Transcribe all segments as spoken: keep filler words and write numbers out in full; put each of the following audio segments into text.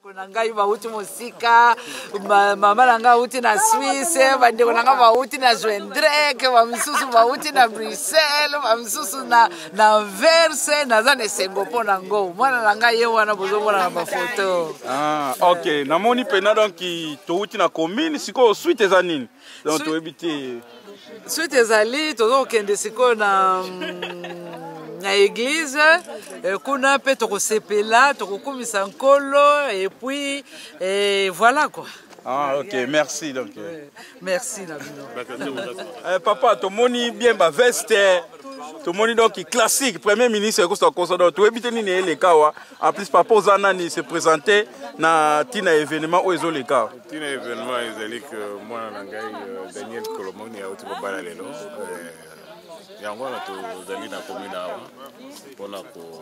Nangai bauti musika, mama nanga bauti na Suisse, bandeko nanga bauti na Joindrek, bamisusu bauti na Bruxelles, bamisusu na na Anvers, naza ne sengopo nango. Mwana nanga ye wana bozomona na bafoto. Ah, OK. Namoni pena donc touti na commune, siko suite eza nini? Donc to ebiti. Suite ezali tozo kende siko na na église kuna pe tokosepela tokokumisa nkolo et puis et voilà quoi. Ah OK, merci donc. Merci na bino. Eh papa, to moni bien ba veste. To moni donc classique premier ministre ko so kosodo to ebite ni ne le kawa. En plus papa ozana ni se présenter na tina événement o ezo le kawa. Tina événement ezali que moi na ngai Daniel Kolomoni a uti bala lelo. Yango na to zali na commune awa pona ko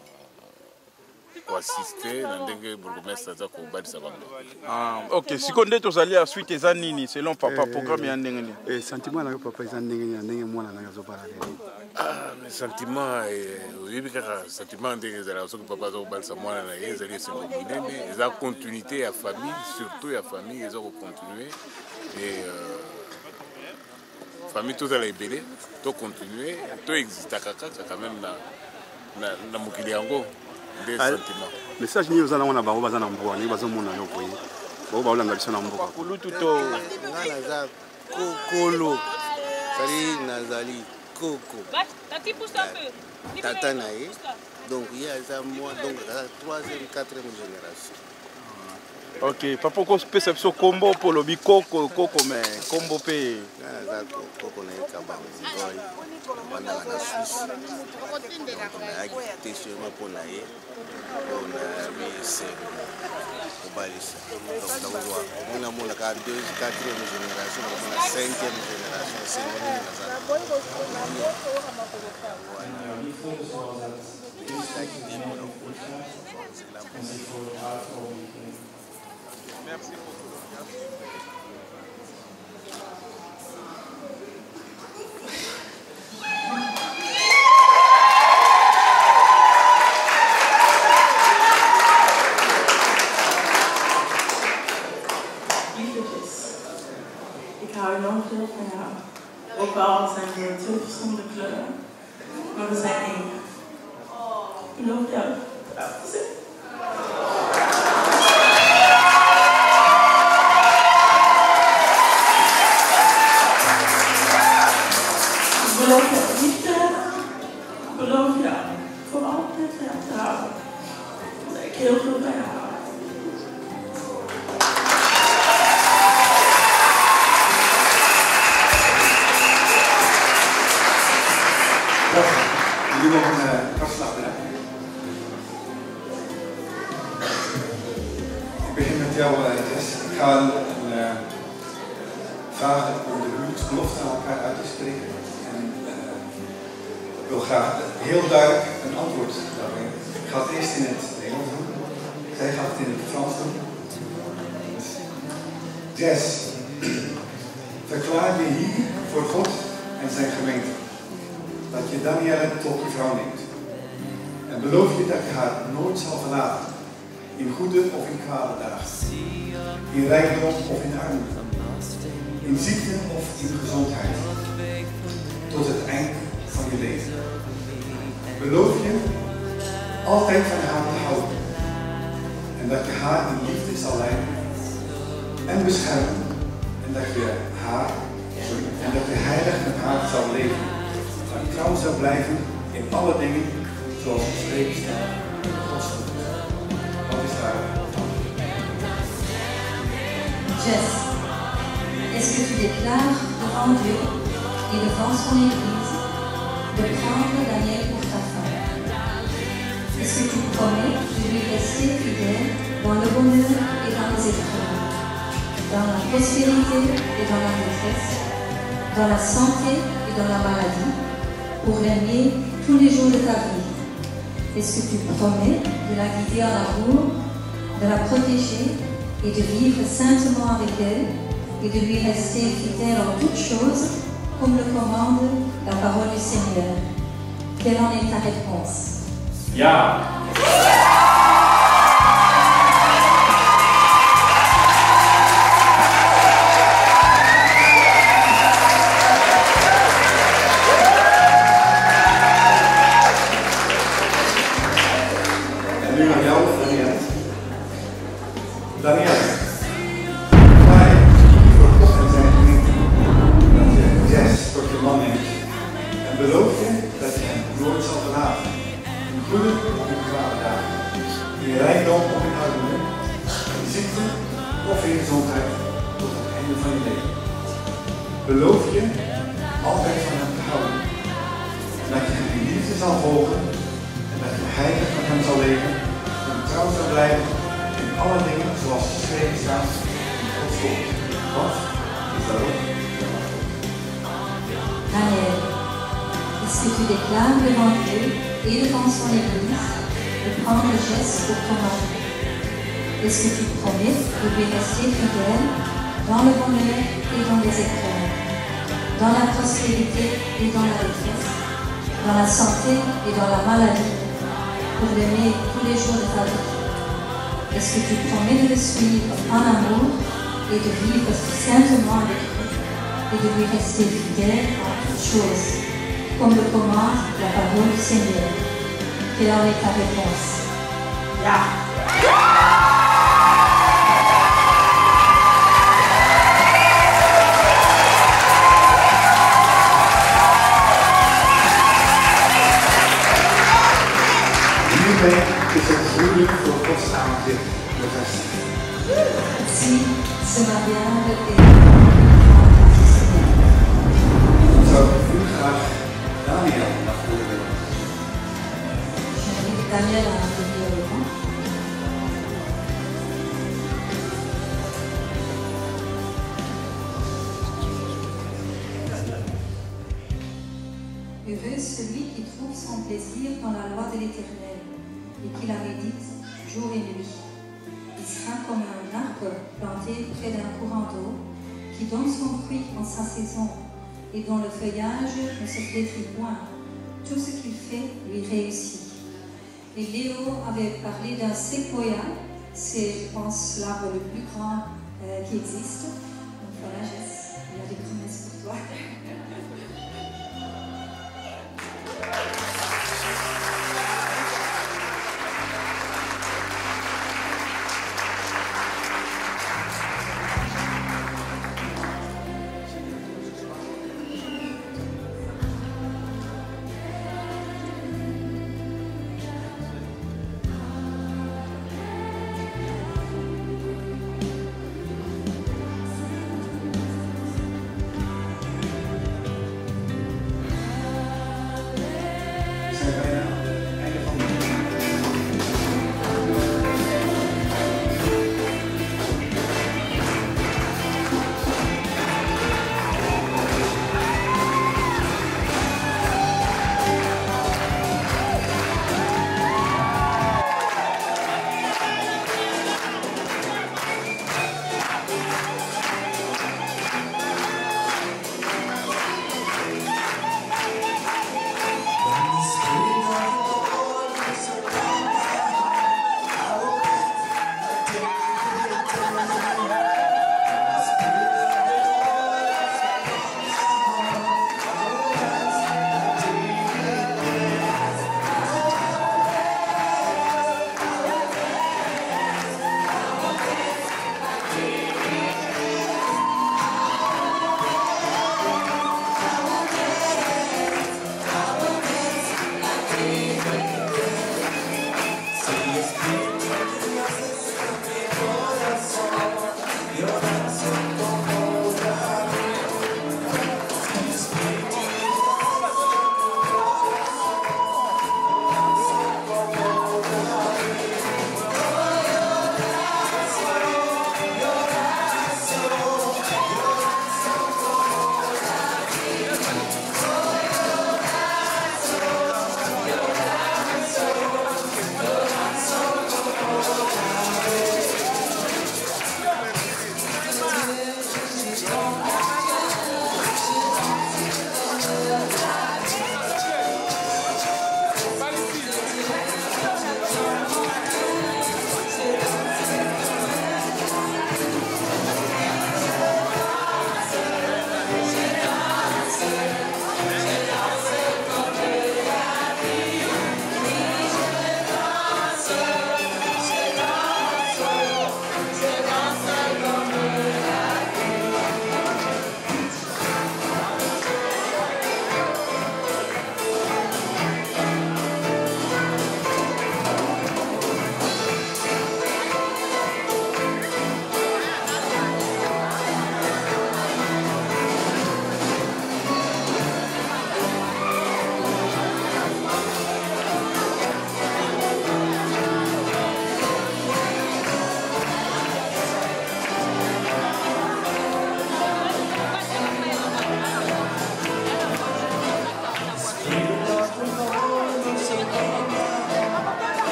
ko assister na ndenge bourgmestre za ko badisa bango. Ah OK, siko nde to zali a suite eza nini selon papa programme ya ndenge ni. Eh sentiment na papa eza ndenge ni ndenge mwana na zo bala lelo. Ah mais sentiment eh oyebi kaka sentiment ndenge za so papa za ko badisa mwana na ye zali se minene eza continuité ya famille surtout ya famille eza ko continuer et euh, famille tout à l'ébélé, tout continuer, tout existe quand même na na mukili yango des sentiments. Message ni ozana wana bango bazana mboa ni bazomona yo boye. Bo ba olanga biso na mboka. Kulutu to ngana za kokolo. Sali nazali koko. Tati pousse un peu. Tata nae. Donc il y a ça moi donc la troisième quatrième génération. OK, papa ko perception combo pour le bikoko koko mais combo pe na koko na kaba ngoi bana na Suisse na qui était moi pour la ye on a mis c'est au balis donc on voit on a mon la deux quatrième génération on a cinquième génération c'est on Merci beaucoup. Ik hou enorm veel van jou. Ook al zijn we twee verschillende kleuren, maar we zijn één. Ik beloof jou trouw te zijn. Ik beloof jou liefde. Ik beloof jou voor altijd van jou te houden. Omdat ik heel veel van jou hou. Jullie mogen een kapslag bedanken. Ik begin met jou, Jess. Ik ga een, uh, vragen om de huwelijksbelofte aan elkaar uit te spreken. En uh, ik wil graag heel duidelijk een antwoord daarin. Ik ga het eerst in het Nederlands doen. Zij gaat het in het Frans doen. Jess, verklaar je hier voor God en zijn gemeente dat je Danielle tot je vrouw neemt. En beloof je dat je haar nooit zal verlaten, in goede of in kwade dagen, in rijkdom of in armoede, in ziekte of in gezondheid, tot het eind van je leven. Beloof je altijd van haar te houden en dat je haar in liefde zal leiden en beschermen en dat je haar en dat je heilig met haar zal leven. Dat trouw zal blijven in alle dingen zoals geschreven staat in Gods woord. Wat is daar? Jess, est-ce que tu déclares devant Dieu et devant son Église de prendre Daniel pour ta femme? Est-ce que tu promets de lui rester fidèle dans le bonheur et dans les épreuves, dans la prospérité et dans la détresse, dans la santé et dans la maladie, pour régner tous les jours de ta vie? Est-ce que tu promets de la guider en amour, de la protéger et de vivre saintement avec elle et de lui rester fidèle en toutes choses, comme le commande la parole du Seigneur? Quelle en est ta réponse? Ja. Danielle, ga je voor God en zijn gemeente dat je Jess tot je man neemt en beloof je dat je hem nooit zal verlaten, in goede of in kwade dagen, in rijkdom of in armoede, in ziekte of in gezondheid tot het einde van je leven. Beloof je altijd van hem te houden en dat je hem in liefde zal volgen en dat je heilig met hem zal leven en trouw zal blijven in alle dingen zoals geschreven staat in Gods woord. Wat is daarop? Daniel, est-ce que tu déclares devant Dieu et devant son Église de prendre geste pour ton mari? Est-ce que tu promets de lui rester fidèle dans le bonheur et dans les épreuves, dans la prospérité et dans la détresse, dans la santé et dans la maladie, pour l'aimer tous les jours de ta vie? Est-ce que tu promets de le suivre en amour et de vivre saintement avec lui et de lui rester fidèle en toutes choses, comme le commande la parole du Seigneur? Quelle en est ta réponse? Yeah. Hiermee is het huwelijk voor Gods aangezicht bevestigd. Si ce mariage est Zou ik u graag Daniel naar voren willen? j'invite Daniel à venir au vent. Heureux celui qui trouve son plaisir dans la loi de l'Éternel et qui la médite jour et nuit. Il sera comme un arbre planté près d'un courant d'eau qui donne son fruit en sa saison et dont le feuillage ne se flétrit point. Tout ce qu'il fait lui réussit. Et Léo avait parlé d'un séquoia, c'est, je pense, l'arbre le plus grand euh, qui existe. Donc voilà, Jess, il y a des promesses pour toi.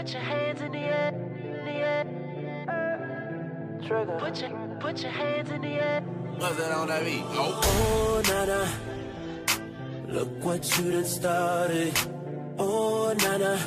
Put your hands in the air, in the air. Trigger. Put your, put your hands in the air. What's that on that beat? Oh, oh nana, look what you done started. Oh nana,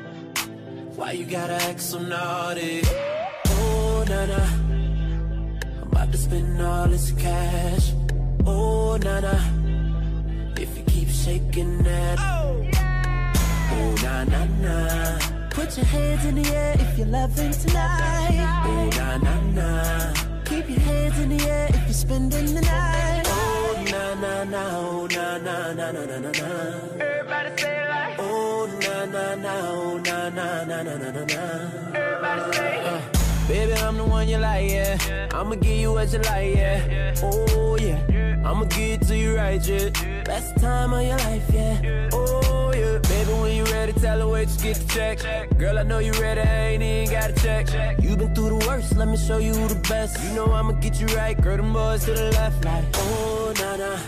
why you gotta act so naughty? Oh nana, I'm about to spend all this cash. Oh nana, if you keep shaking that. Oh, yeah. Oh na na na. Put your hands in the air if you're loving tonight. Oh na na na. Keep your hands in the air if you're spending the night. Oh na na na. Oh na na na na na na na. Everybody say it like. Oh na na na. Oh na na na na na na na. Everybody say it. Uh, baby, I'm the one you like, yeah. I'ma give you what you like, yeah. Oh yeah. I'ma give it to you right, yeah. Best time of your life, yeah. Oh yeah. Baby, when you ready, tell her wait, just get the check. Girl, I know you ready, I ain't even gotta check. You been through the worst, let me show you the best. You know I'ma get you right, girl, them boys to the left, like. Oh nana,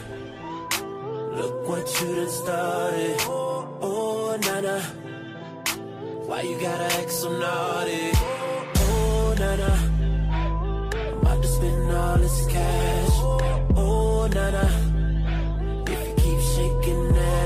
look what you done started. Oh nana, why you gotta act so naughty? Oh nana, I'm about to spend all this cash. Oh nana, if you keep shaking that.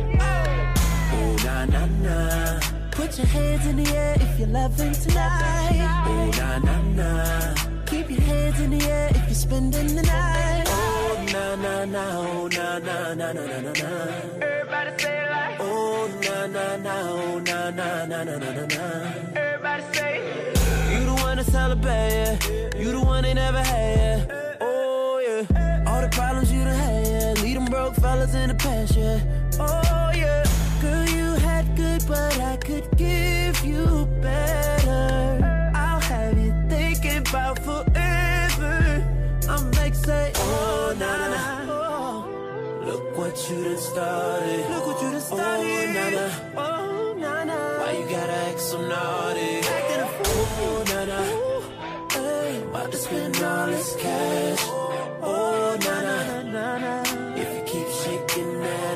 Oh na na na. Put your hands in the air if you're loving tonight. Oh na na na. Keep your hands in the air if you're spending the night. Oh na na na. Oh na na na na na na na. Everybody say it like. Oh na na na. Oh na na na na na na na. Everybody say it. You the one to celebrate, yeah. You the one they never had, yeah. Oh yeah. All the problems you done had, yeah. Leave them broke fellas in the past, yeah. Oh yeah. Girl, you had good, but I could give you better. I'll have you thinking about forever. I'm like, say, oh nana, oh, look what you done started. Look what you done started. Oh nana, oh nana, why you gotta act so naughty? Acting a fool. Oh nana, hey, about to spend all this cash. Oh nana, nana, if you keep shaking that.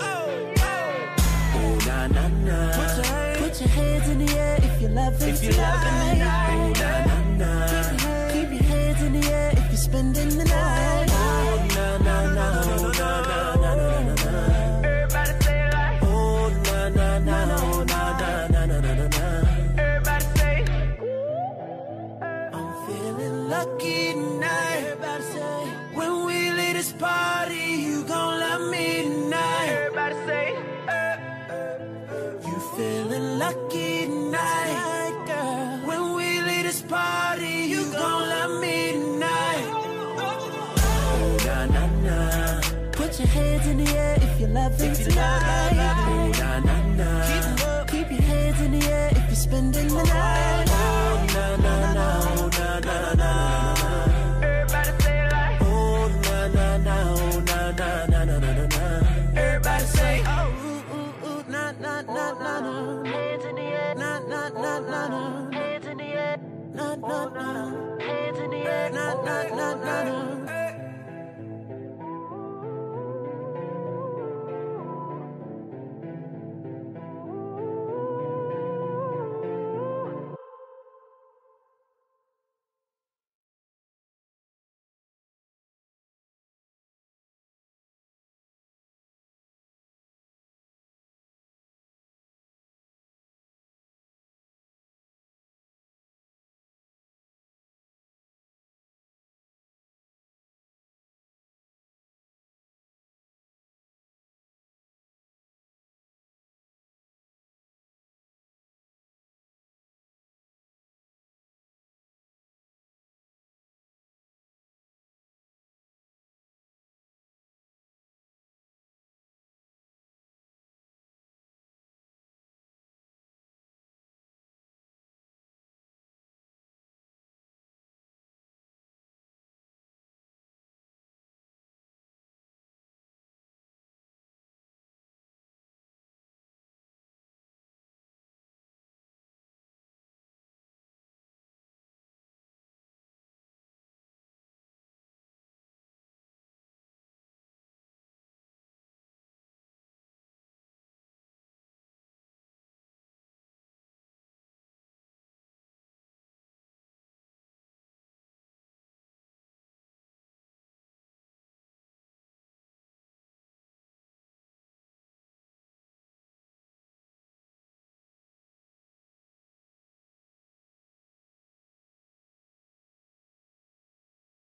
Oh na na na. Put your, put your hands in the air if you're loving if you're tonight. Loving oh na na na. Keep your hands in the air if you're spending the night. Oh na na na. Oh na na na na na na. Everybody say it like. Oh na na na. Oh na na na na na na na. Everybody say. I'm feeling lucky tonight. Everybody say. When we leave this party, you gon' love me tonight. Everybody say. Feeling lucky tonight, girl. When we leave this party, you gon' love me tonight. Oh na na na. Put your hands in the air if you're loving if tonight. Oh na na na. Keep, keep your hands in the air if you're spending the night. Oh na na na. Oh na na na. Everybody say it like. Oh na na na. Oh na na na na na na. Everybody say oh. Na na na na na. Hands in the air. Na na na na na. Hands in the air. Na na na. Hands in the air. Na na na na na.